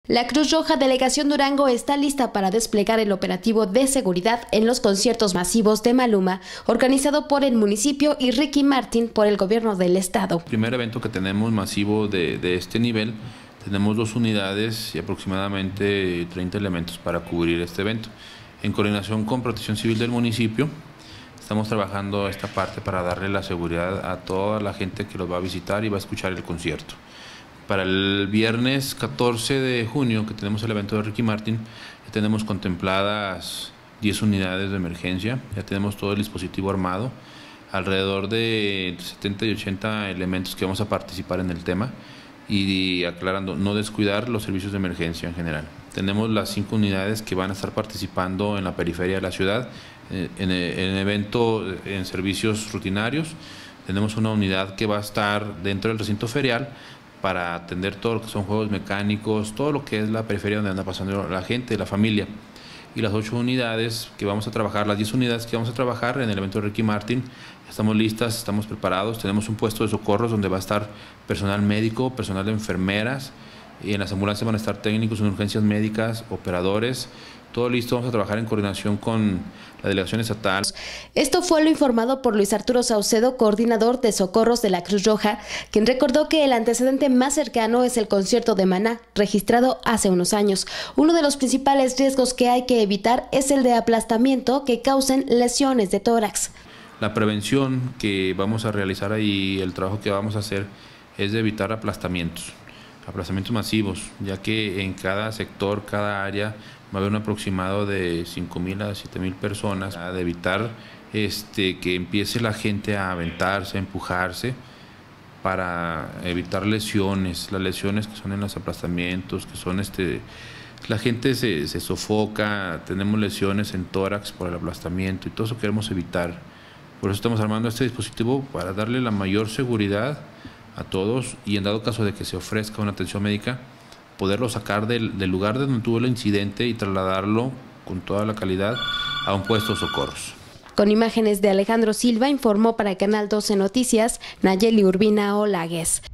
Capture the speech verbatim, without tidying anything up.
La Cruz Roja Delegación Durango está lista para desplegar el operativo de seguridad en los conciertos masivos de Maluma, organizado por el municipio y Ricky Martin por el gobierno del estado. El primer evento que tenemos masivo de, de este nivel, tenemos dos unidades y aproximadamente treinta elementos para cubrir este evento. En coordinación con Protección Civil del municipio, estamos trabajando esta parte para darle la seguridad a toda la gente que los va a visitar y va a escuchar el concierto. Para el viernes catorce de junio, que tenemos el evento de Ricky Martin, ya tenemos contempladas diez unidades de emergencia, ya tenemos todo el dispositivo armado, alrededor de setenta y ochenta elementos que vamos a participar en el tema y aclarando, no descuidar los servicios de emergencia en general. Tenemos las cinco unidades que van a estar participando en la periferia de la ciudad, en el evento en servicios rutinarios. Tenemos una unidad que va a estar dentro del recinto ferial, para atender todo lo que son juegos mecánicos, todo lo que es la periferia donde anda pasando la gente, la familia. Y las ocho unidades que vamos a trabajar, las diez unidades que vamos a trabajar en el evento de Ricky Martin, estamos listas, estamos preparados, tenemos un puesto de socorros donde va a estar personal médico, personal de enfermeras, y en las ambulancias van a estar técnicos en urgencias médicas, operadores, todo listo. Vamos a trabajar en coordinación con la delegación estatal. Esto fue lo informado por Luis Arturo Saucedo, coordinador de socorros de la Cruz Roja, quien recordó que el antecedente más cercano es el concierto de Maná, registrado hace unos años. Uno de los principales riesgos que hay que evitar es el de aplastamiento que causen lesiones de tórax. La prevención que vamos a realizar ahí, el trabajo que vamos a hacer, es de evitar aplastamientos. aplastamientos masivos, ya que en cada sector, cada área, va a haber un aproximado de cinco mil a siete mil personas, de evitar este, que empiece la gente a aventarse, a empujarse, para evitar lesiones, las lesiones que son en los aplastamientos, que son, este, la gente se, se sofoca, tenemos lesiones en tórax por el aplastamiento y todo eso queremos evitar. Por eso estamos armando este dispositivo para darle la mayor seguridad a todos y en dado caso de que se ofrezca una atención médica, poderlo sacar del, del lugar de donde tuvo el incidente y trasladarlo con toda la calidad a un puesto de socorros. Con imágenes de Alejandro Silva, informó para Canal doce Noticias, Nayeli Urbina Olagues.